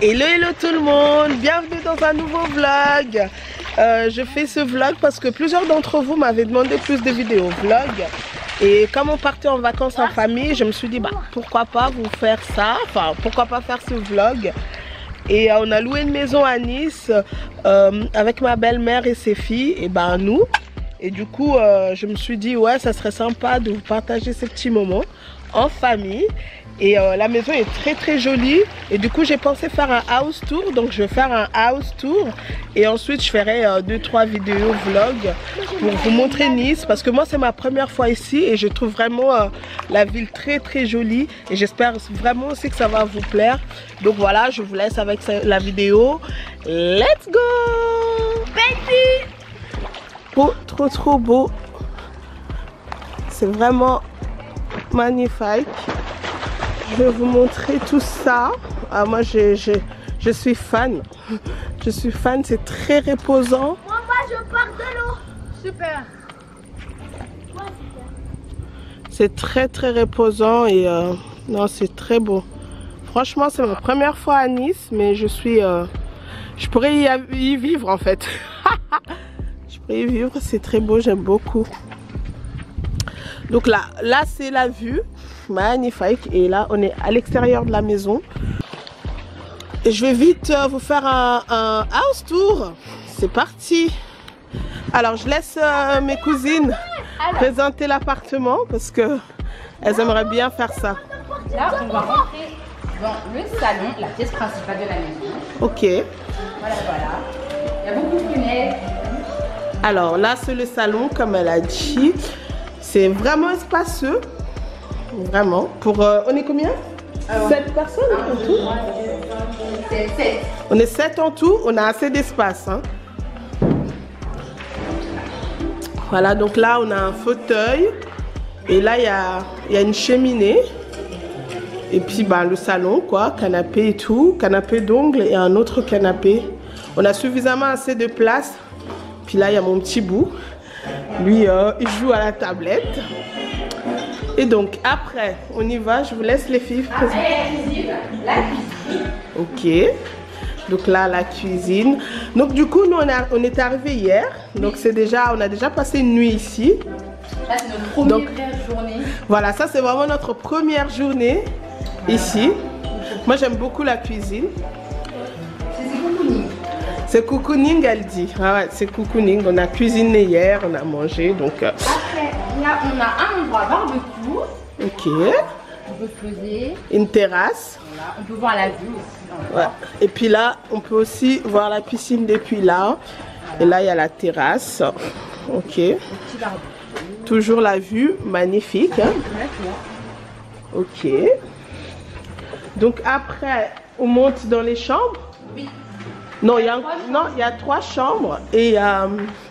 Hello hello tout le monde, bienvenue dans un nouveau vlog. Je fais ce vlog parce que plusieurs d'entre vous m'avaient demandé plus de vidéos vlog. Et comme on partait en vacances en famille, je me suis dit bah, pourquoi pas vous faire ça, enfin pourquoi pas faire ce vlog. Et on a loué une maison à Nice avec ma belle-mère et ses filles et ben nous. Et du coup je me suis dit ouais ça serait sympa de vous partager ces petits moments en famille. Et la maison est très jolie et du coup j'ai pensé faire un house tour, donc je vais faire un house tour et ensuite je ferai 2-3 vidéos vlog pour vous montrer Nice parce que moi c'est ma première fois ici et je trouve vraiment la ville très jolie et j'espère vraiment aussi que ça va vous plaire. Donc voilà, je vous laisse avec la vidéo. Let's go baby. Beau, trop beau, c'est vraiment magnifique. Je vais vous montrer tout ça. Ah, moi je suis fan. Je suis fan, c'est très reposant. Moi je pars de l'eau. Super. C'est très reposant et non c'est très beau. Franchement c'est ma première fois à Nice mais je pourrais y vivre en fait. Je pourrais y vivre, c'est très beau, j'aime beaucoup. Donc là c'est la vue. Magnifique. Et là on est à l'extérieur de la maison et je vais vite vous faire un house tour. C'est parti. Alors je laisse mes cousines présenter l'appartement parce que elles aimeraient bien faire ça. Là on va rentrer dans le salon, la pièce principale de la maison. Ok. Voilà. Il y a beaucoup de fenêtres. Alors là c'est le salon comme elle a dit. C'est vraiment spacieux. Vraiment. Pour on est combien? 7 personnes en tout. On est 7 en tout. On a assez d'espace. Hein. Voilà. Donc là, on a un fauteuil. Et là, il y a une cheminée. Et puis, bah, le salon, quoi. Canapé et tout. Canapé d'ongles et un autre canapé. On a suffisamment assez de place. Puis là, il y a mon petit bout. Lui, il joue à la tablette. Et donc après, on y va, je vous laisse les filles présenter. La cuisine. Ok. Donc là, la cuisine. Donc du coup, nous on est arrivé hier. Donc on a déjà passé une nuit ici. Là, c'est notre première journée. Voilà, ça c'est vraiment notre première journée ici. Moi j'aime beaucoup la cuisine. C'est cocooning. C'est cocooning, elle dit. Ah ouais, c'est cocooning. On a cuisiné hier, on a mangé. Donc Après, là, on a un endroit barbecue. ok. On peut se poser. Une terrasse. Voilà. On peut voir la vue aussi. Ouais. Et puis là, on peut aussi voir la piscine depuis là. Et là, il y a la terrasse. Ok. Petit barbecue. Toujours la vue magnifique. Hein. Ok. Donc après, on monte dans les chambres. Oui. Non, il y a 3 chambres et il y a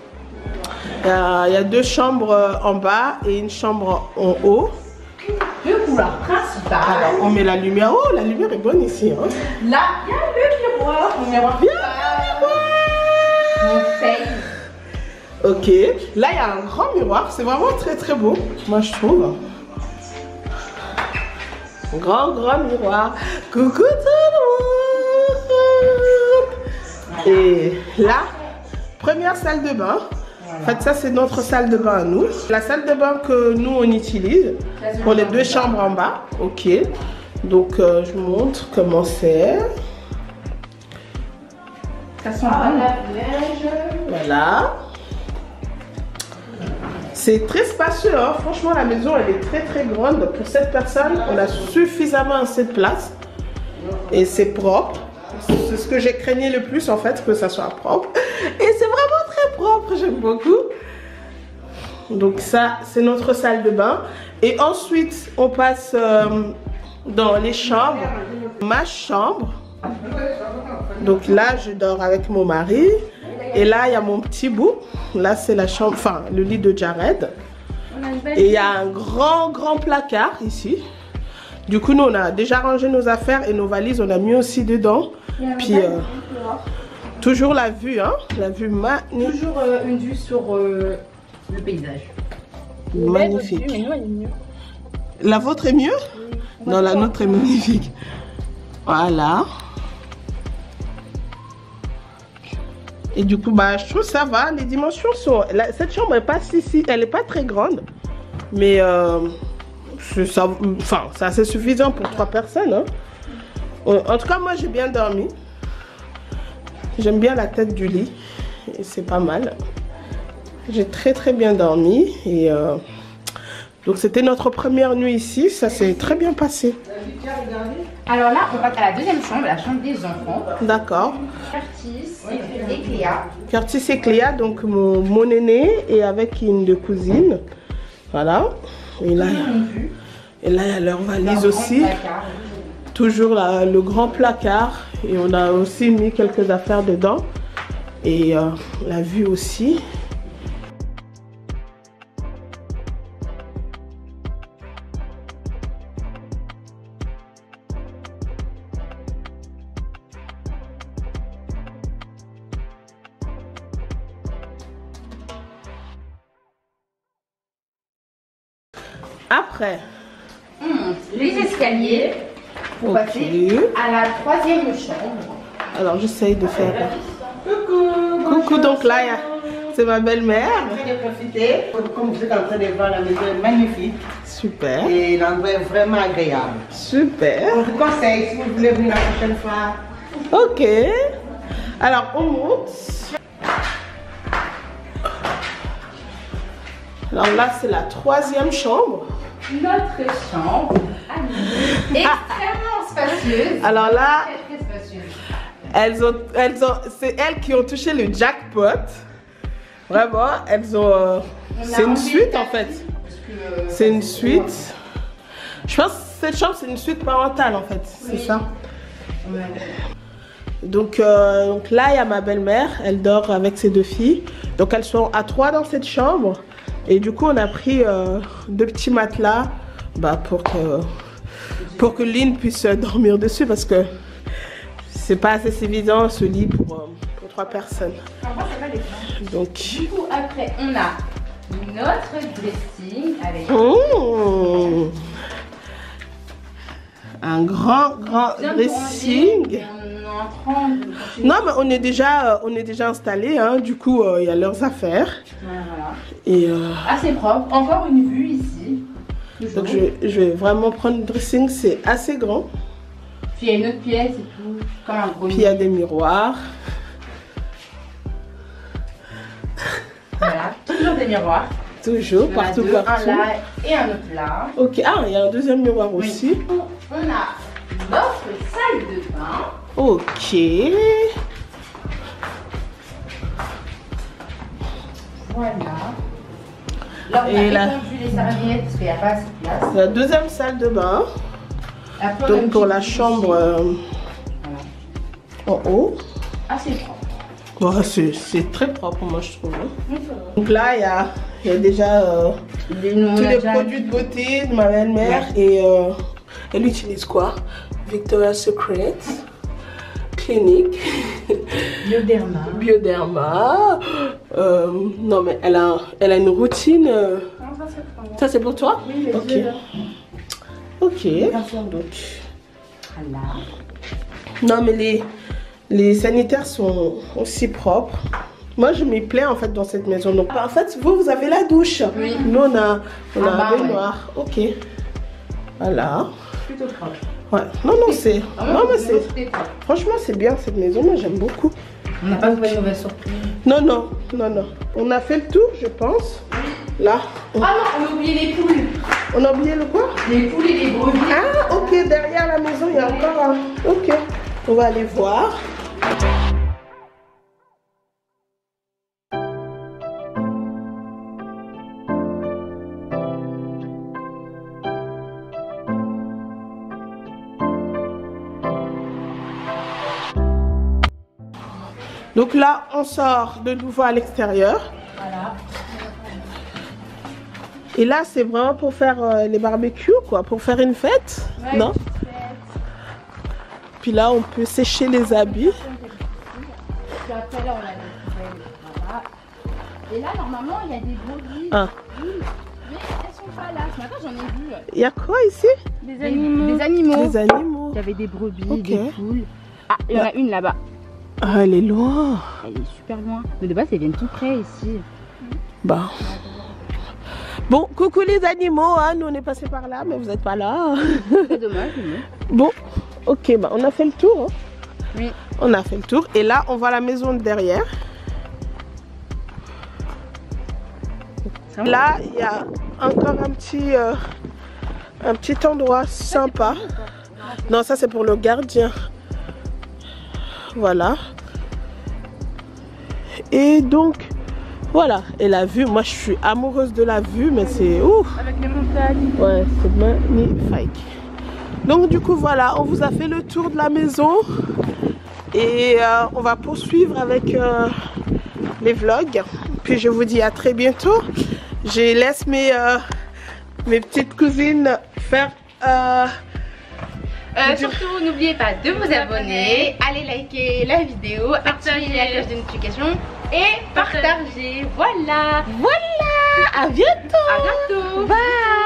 2 chambres en bas et une chambre en haut. 2 couleurs principales. Alors, on met la lumière. Oh, la lumière est bonne ici. Hein. Là, il y a le miroir. Mon miroir. Bien, Mon face. ok. Là, il y a un grand miroir. C'est vraiment très beau. Moi, je trouve. Grand miroir. Coucou tout le monde. Et là, première salle de bain. En fait, ça, c'est notre salle de bain à nous. La salle de bain que nous, on utilise pour les 2 chambres en bas. Ok. Donc, je vous montre comment c'est. Ça sent bon. Voilà. C'est très spacieux. Hein. Franchement, la maison, elle est très grande. Pour 7 personnes, on a suffisamment assez de place. Et c'est propre. C'est ce que j'ai craigné le plus, en fait, que ça soit propre. Et c'est vraiment très propre. J'aime beaucoup. Donc ça, c'est notre salle de bain. Et ensuite, on passe dans les chambres. Ma chambre. Donc là, je dors avec mon mari. Et là, il y a mon petit bout. Là, c'est la chambre, enfin, le lit de Jared. Et il y a un grand placard ici. Du coup, nous, on a déjà rangé nos affaires et nos valises. On a mis aussi dedans. Puis, toujours la vue, hein. La vue magnifique. Toujours une vue sur le paysage. Magnifique. Mais nous, elle est mieux. La vôtre est mieux? Non, la nôtre est magnifique. Voilà. Et du coup, bah, je trouve ça va. Les dimensions sont... cette chambre est pas elle est pas très grande. Mais c'est assez suffisant pour 3 personnes. Hein. En tout cas, moi, j'ai bien dormi. J'aime bien la tête du lit. Et c'est pas mal. J'ai très bien dormi. Et donc, c'était notre première nuit ici. Ça s'est très bien passé. Alors là, on va à la deuxième chambre, la chambre des enfants. D'accord. Curtis et Cléa. Curtis et Cléa, donc mon aîné, et avec une de cousine. Voilà. Et là, il y a leur valise aussi. Toujours le grand placard. Et on a aussi mis quelques affaires dedans. Et la vue aussi. Après, les escaliers pour passer à la 3e chambre. Alors, j'essaye de faire... Coucou, donc là, c'est ma belle-mère. Je vais profiter. Comme vous êtes en train de voir, la maison est magnifique. Super. Et l'endroit est vraiment agréable. Super. On vous conseille si vous voulez venir la prochaine fois. Ok. Alors, on monte. Alors là, c'est la 3e chambre. Notre chambre, extrêmement spacieuse. Alors là, très spacieuse. c'est elles qui ont touché le jackpot. Vraiment, elles ont... c'est une suite en fait. C'est une suite. Je pense que cette chambre, c'est une suite parentale en fait. C'est ça. Ouais. Donc là, il y a ma belle-mère. Elle dort avec ses 2 filles. Donc elles sont à 3 dans cette chambre. Et du coup, on a pris 2 petits matelas pour que Lynn puisse dormir dessus parce que c'est pas assez évident ce lit pour 3 personnes. Donc, du coup, après, on a notre dressing avec un grand dressing. Non, mais on est déjà installés, hein. Du coup, il y a leurs affaires. Voilà. Et assez propre. Encore une vue ici. donc je vais vraiment prendre le dressing, c'est assez grand. Puis il y a une autre pièce et tout, comme un gros. Puis il y a des miroirs. Voilà, toujours des miroirs. Toujours, partout. Un là et un autre là. Ok, ah, il y a un deuxième miroir aussi. On a notre salle de bain. Ok. Voilà. Là, on a étendu les serviettes parce qu'il n'y a pas assez de place. La deuxième salle de bain. Après, donc pour la chambre en haut. Assez propre. Bon, c'est très propre, moi je trouve. Hein. Donc là, il y a déjà tous les produits de beauté de ma belle-mère. Et elle utilise quoi? Victoria's Secret, Clinique, Bioderma. Non mais elle a une routine. Ça c'est pour toi? Oui, ok. Ok. Donc. Voilà. Non mais les sanitaires sont aussi propres. Moi je m'y plais en fait dans cette maison. Donc en fait vous avez la douche. Oui. Nous on a un baignoire. Ouais. Ok. Voilà. Plutôt propre. Ouais. Non c'est. Non mais c'est. Franchement c'est bien cette maison. Moi j'aime beaucoup. On n'a pas trouvé de mauvaise surprise. Non. On a fait le tour je pense. Là. Ah non, on a oublié les poules. On a oublié le quoi? Les poules et les brebis. Ah ok, derrière la maison il y a encore un. Ok. On va aller voir. Donc là, on sort de nouveau à l'extérieur. Voilà. Et là, c'est vraiment pour faire les barbecues, quoi. Pour faire une fête, ouais, non? Puis là, on peut sécher les habits. Puis après, là, on a les poubelles. Voilà. Et là, normalement, il y a des brebis. Ah. Mais elles sont pas là. Ce matin, j'en ai vu. Il y a quoi ici? Des animaux. Des animaux. Des animaux. Il y avait des brebis, okay, des poules. Ah, il y en a une là-bas. Ah, elle est loin. Elle est super loin. Mais de base, elles viennent tout près ici. Bah. Bon, coucou les animaux, hein. Nous on est passé par là, mais vous n'êtes pas là. C'est dommage, mais... Bon, ok, bah on a fait le tour. Hein. Oui. On a fait le tour. Et là, on voit la maison de derrière. Là, il y a encore un petit endroit sympa. Non, ça c'est pour le gardien. Voilà. Et donc, voilà. Et la vue, moi je suis amoureuse de la vue, mais c'est ouf. Avec les montagnes. Ouais, c'est magnifique. Donc du coup, voilà, on vous a fait le tour de la maison. Et on va poursuivre avec les vlogs. Puis je vous dis à très bientôt. Je laisse mes petites cousines faire... Surtout, n'oubliez pas de vous abonner, allez liker la vidéo, activer la cloche de notification et partager. Voilà. Voilà, à bientôt. À bientôt. Bye.